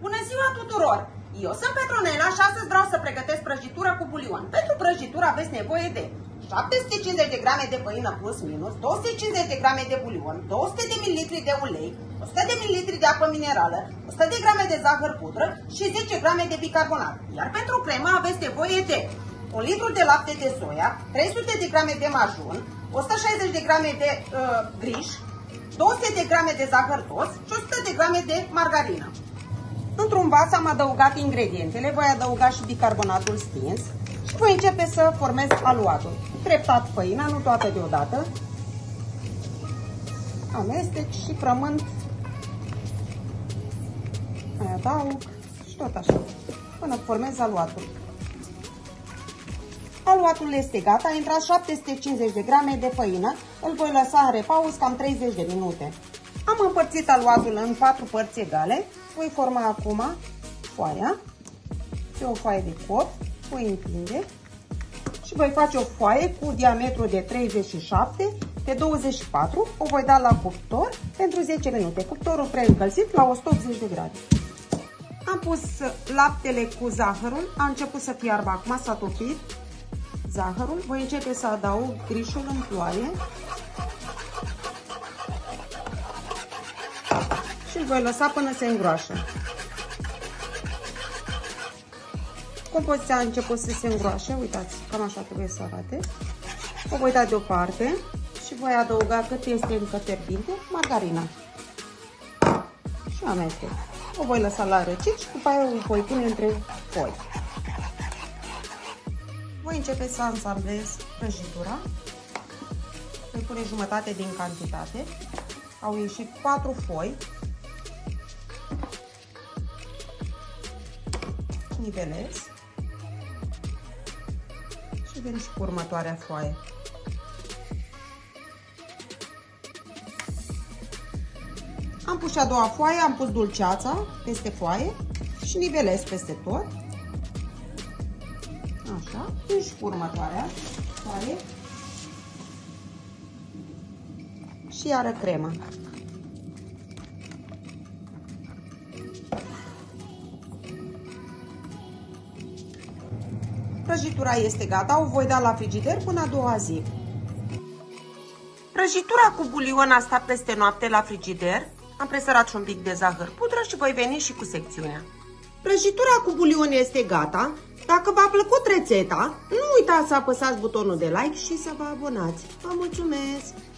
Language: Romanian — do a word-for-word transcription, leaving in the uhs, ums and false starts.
Bună ziua tuturor! Eu sunt Petronela și astăzi vreau să pregătesc prăjitură cu bulion. Pentru prăjitură aveți nevoie de șapte sute cincizeci de grame de făină plus minus, două sute cincizeci de grame de bulion, două sute de mililitri de ulei, o sută de mililitri de apă minerală, o sută de grame de zahăr pudră și zece grame de bicarbonat. Iar pentru cremă aveți nevoie de un litru de lapte de soia, trei sute de grame de majun, o sută șaizeci de grame de uh, griș, două sute de grame de zahăr tost și o sută de grame de margarină. Într-un vas am adăugat ingredientele, voi adăuga și bicarbonatul stins și voi începe să formez aluatul. Treptat făina, nu toată deodată. Amestec și frământ. Mai adaug și tot așa, până formez aluatul. Aluatul este gata, a intrat șapte sute cincizeci de grame de făină, îl voi lăsa în repaus cam treizeci de minute. Am împărțit aluatul în patru părți egale, voi forma acum foaia, pe o foaie de cot, voi întinde și voi face o foaie cu diametru de treizeci și șapte pe douăzeci și patru, o voi da la cuptor pentru zece minute, cuptorul preîncălzit la o sută optzeci de grade. Am pus laptele cu zahărul, a început să fiarbă, acum s-a topit zahărul, voi începe să adaug grișul în ploaie și îl voi lăsa până se îngroașă. Compoziția a început să se îngroașe, uitați, cam așa trebuie să arate. O voi da deoparte și voi adăuga, cât este încă fierbinte, margarina. Și amestec. O voi lăsa la răcit și după aia o voi pune între foi. Voi începe să ansamblez prăjitura. Voi pune jumătate din cantitate. Au ieșit patru foi. Nivelez. Și vin și cu următoarea foaie. Am pus și a doua foaie, am pus dulceața peste foaie și nivelez peste tot. Așa, vin și cu următoarea foaie. Și iară cremă. Prăjitura este gata, o voi da la frigider până a doua zi. Prăjitura cu bulion a stat peste noapte la frigider. Am presărat și un pic de zahăr pudră și voi veni și cu secțiunea. Prăjitura cu bulion este gata. Dacă v-a plăcut rețeta, nu uitați să apăsați butonul de like și să vă abonați. Vă mulțumesc!